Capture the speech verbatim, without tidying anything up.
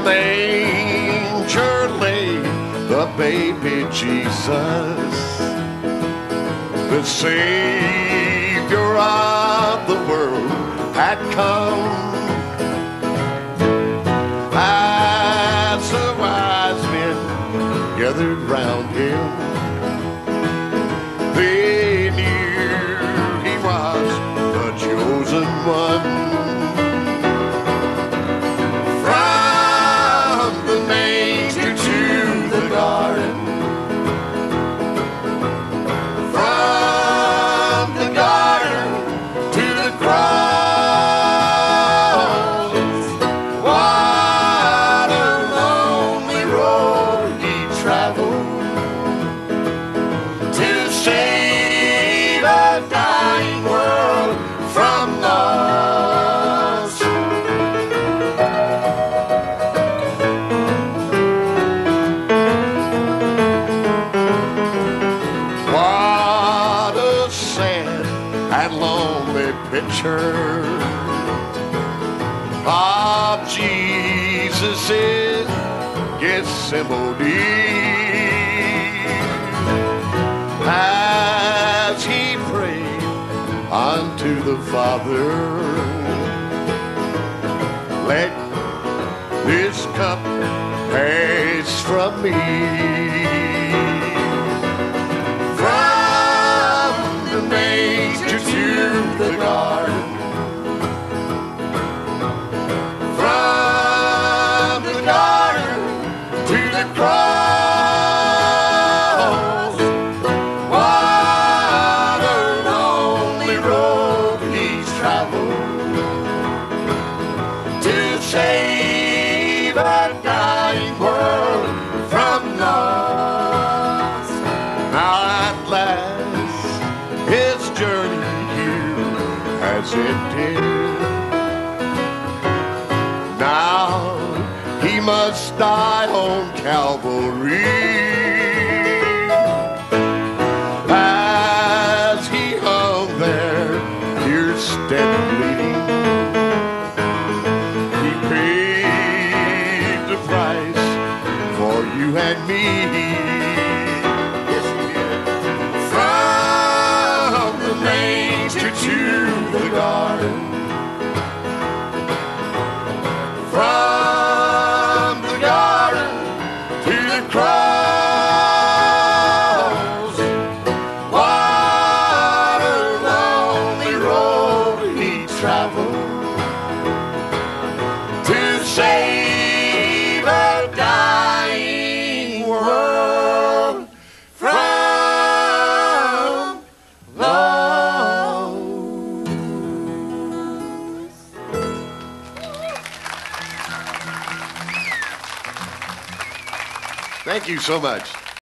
manger lay the baby Jesus, the Savior of the world had come. As the wise men gathered round him, they knew he was the chosen one. From the manger to the garden, from the garden to the cross, what a lonely road he traveled to save a dying world from loss. What a sad and lonely picture of Jesus in Gethsemane, as he prayed unto the Father, let this cup pass from me. From the manger to the garden, from the garden to the cross, what a lonely road he's traveled to save a dying world from loss. Now at last his journey here has ended. Now he must die on Calvary. As he hung there, pierced and bleeding, he paid the price for you and me. Yes, he did. From the manger to the garden, from the garden to the cross, what a lonely road he traveled to save a dying world from loss. Thank you so much.